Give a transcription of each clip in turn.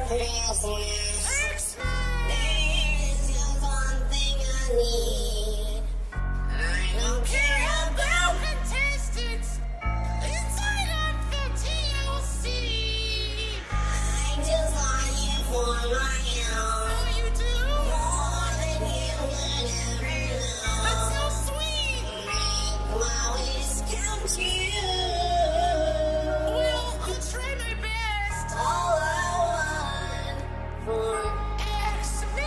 Christmas. There's just one thing I need. I don't care about contestants inside of the TLC. I just want you for my own. Oh, you do? More than you would ever know. That's so sweet. Make my wish come true. Well, I'll try my best. All I want for Xmas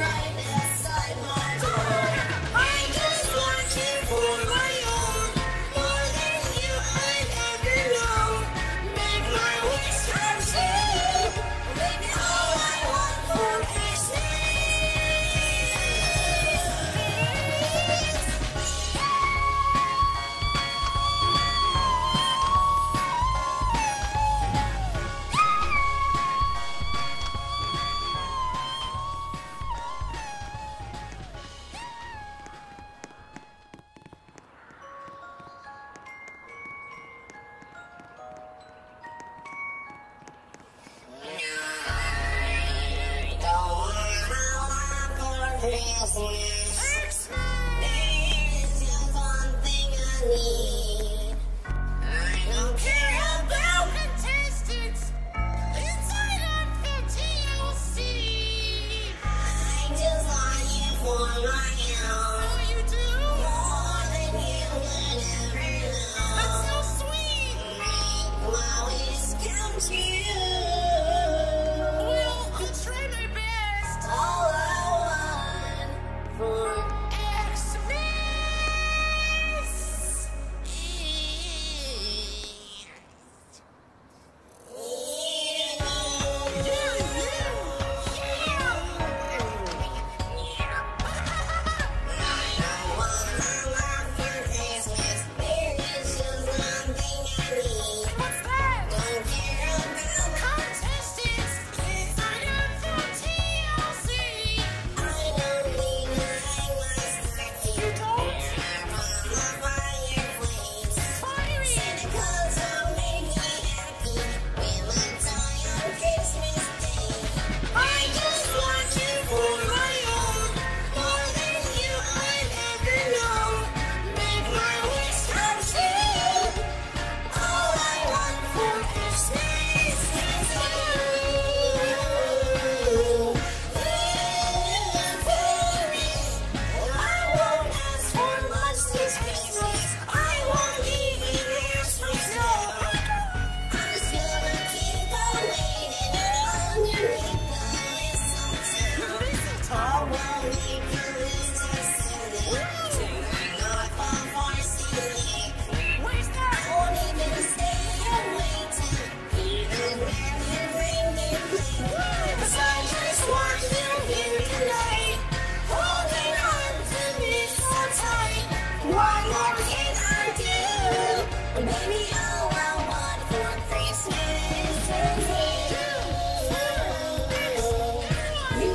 right outside my door. I just want you for my own, more than you I'd ever known. Make my wish come true. Make me all I want for Christmas. Christmas is just one thing I need. I don't care about contestants inside of the TLC. I just want you for my own. Oh, you do? More than you could ever know. That's so sweet. Make my wish come true. Well, I'll try my best. All I want for Xmas is baby, all I want for Christmas is you.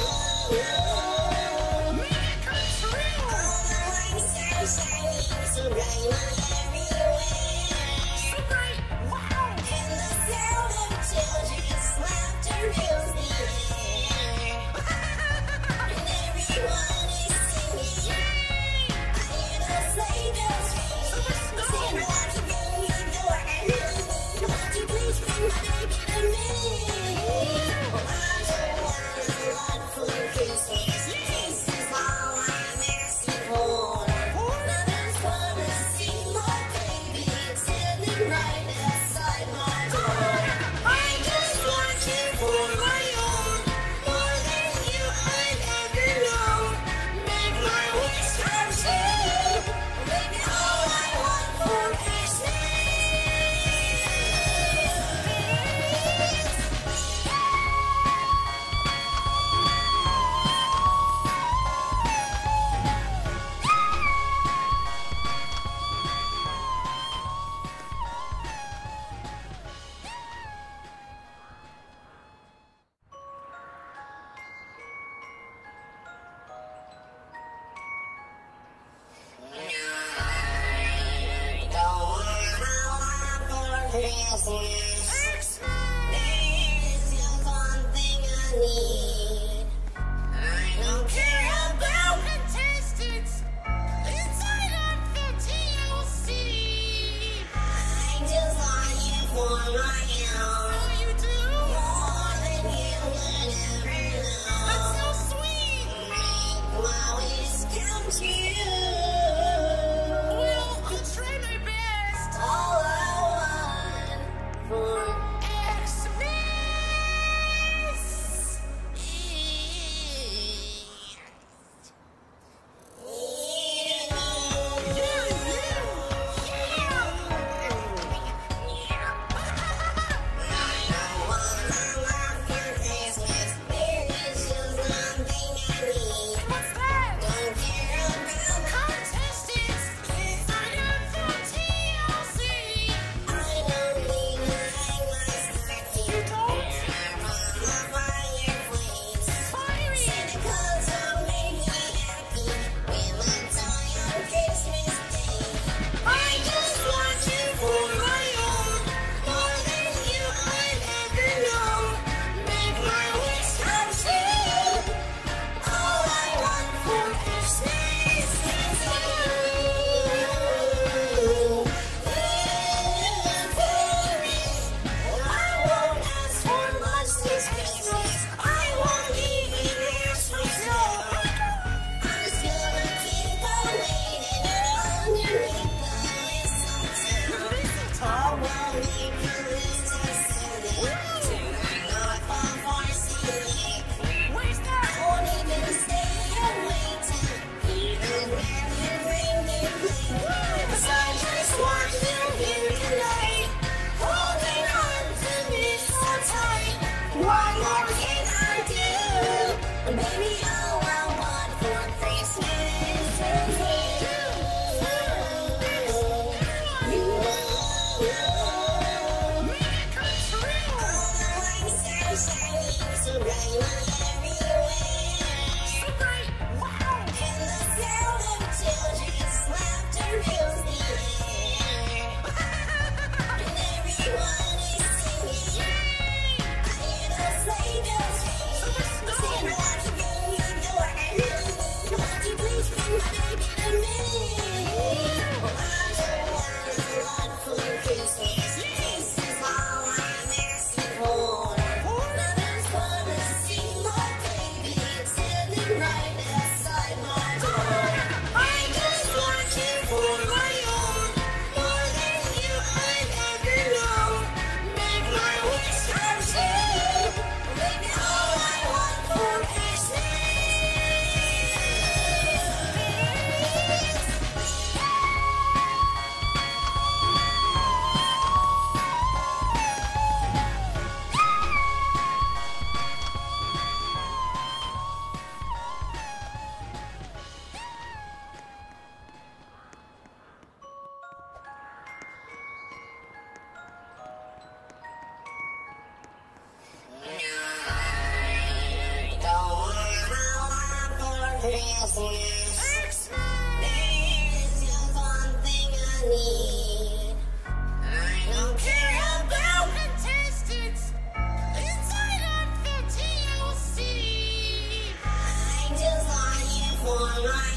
Make it come true. All the lights are shining so brightly everywhere. So bright, wow. And the sound of children's laughter fills the air. And everyone is singing. I hear the sleigh bells ring. Sing what you do, you know I really need. Won't you please bring my baby to me? Well, I don't want a lot for Christmas. This is all I'm asking for. Nothing's gonna see my baby standing right outside my door. I just want you for my own, more than you I'd ever known. right outside my door. I just want you for my own, more than you I've ever known. Make my wish come true. Make me all I want for Christmas. Christmas is just one thing I need. I don't care about contestants inside of the TLC. I just want you for my